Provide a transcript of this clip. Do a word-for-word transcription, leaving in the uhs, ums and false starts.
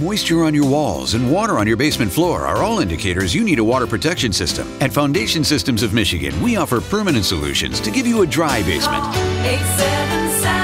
Moisture on your walls and water on your basement floor are all indicators you need a water protection system. At Foundation Systems of Michigan, we offer permanent solutions to give you a dry basement. eight seven seven